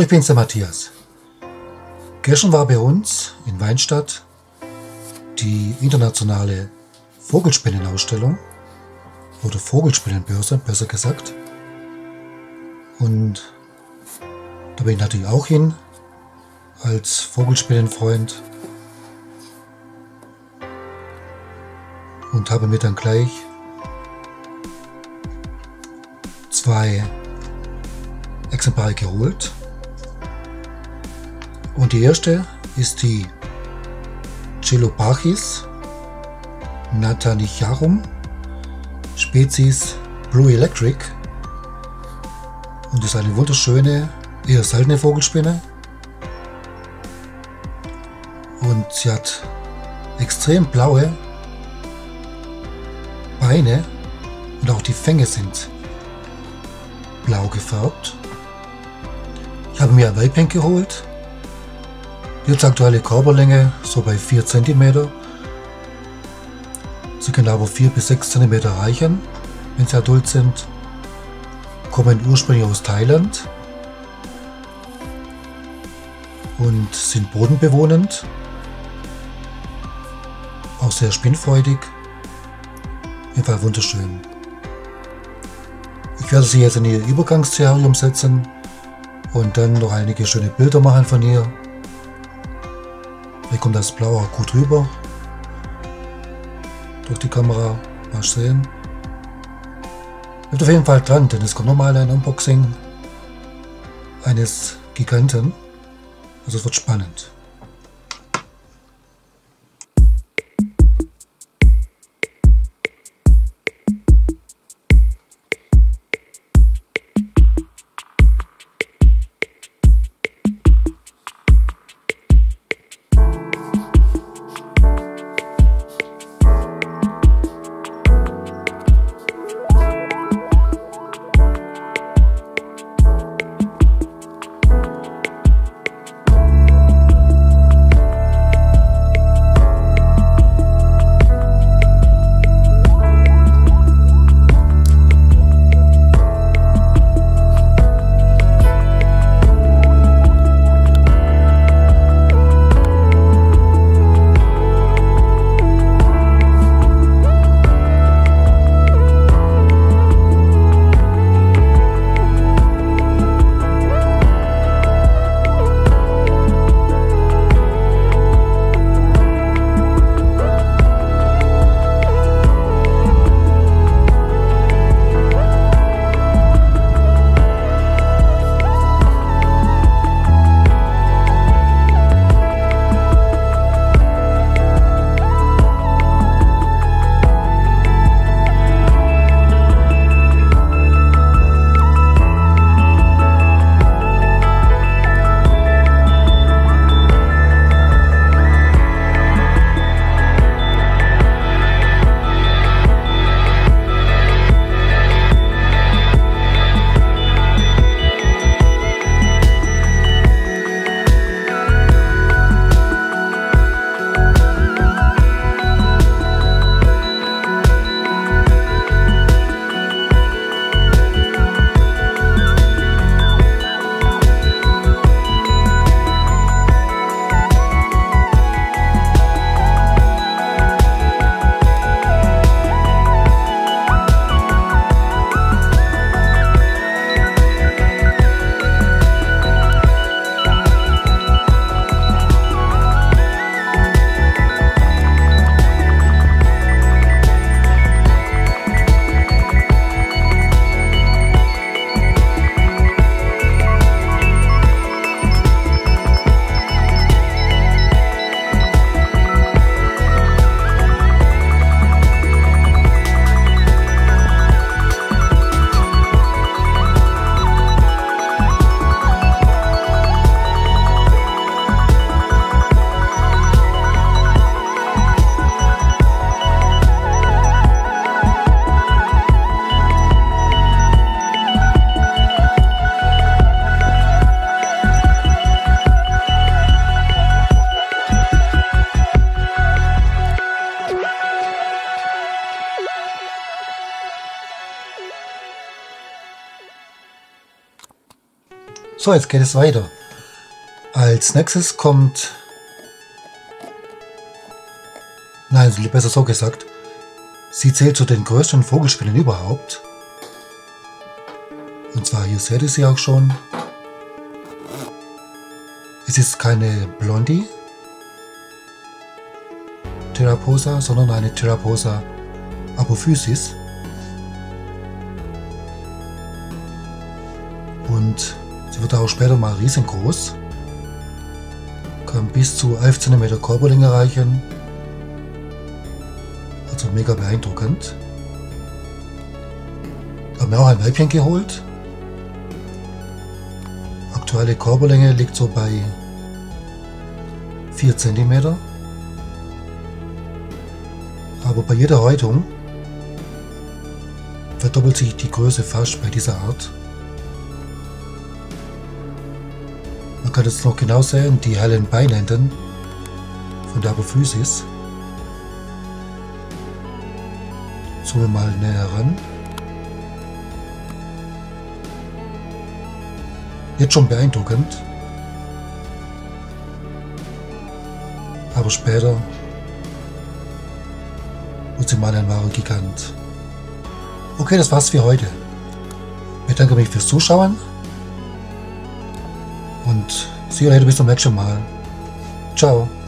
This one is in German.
bin's, der Matthias. Gestern war bei uns in Weinstadt die internationale Vogelspinnenausstellung oder Vogelspinnenbörse, besser gesagt. Und da bin ich natürlich auch hin als Vogelspinnenfreund und habe mir dann gleich 2 Exemplare geholt. Und die erste ist die Celopachis natanicharum, Spezies Blue Electric, und ist eine wunderschöne, eher seltene Vogelspinne. Und sie hat extrem blaue Beine und auch die Fänge sind blau gefärbt. Ich habe mir ein Weibchen geholt. Jetzt aktuelle Körperlänge so bei 4 cm. Sie können aber 4 bis 6 cm reichen, wenn sie adult sind. Kommen ursprünglich aus Thailand und sind bodenbewohnend. Auch sehr spinnfreudig. Auf jeden Fall wunderschön. Ich werde sie jetzt in ihr Übergangsterrarium setzen und dann noch einige schöne Bilder machen von ihr. Hier kommt das Blau auch gut rüber durch die Kamera. Mal sehen. Bleibt auf jeden Fall dran, denn es kommt nochmal ein Unboxing eines Giganten. Also es wird spannend. So, jetzt geht es weiter. Als nächstes kommt... Nein, besser so gesagt. Sie zählt zu den größten Vogelspinnen überhaupt. Und zwar, hier seht ihr sie auch schon. Es ist keine Blondie Theraphosa, sondern eine Theraphosa apophysis. Und sie wird auch später mal riesengroß. Kann bis zu 11 cm Körperlänge reichen. Also mega beeindruckend. Da haben wir auch ein Weibchen geholt. Aktuelle Körperlänge liegt so bei 4 cm. Aber bei jeder Häutung verdoppelt sich die Größe fast bei dieser Art. Man kann jetzt noch genau sehen, die hellen Beinenden von der Apophysis. Zoomen wir mal näher ran. Jetzt schon beeindruckend. Aber später wird sie mal ein wahrer Gigant. Okay, das war's für heute. Ich bedanke mich fürs Zuschauen. Und see you later, bis zum nächsten Mal. Ciao.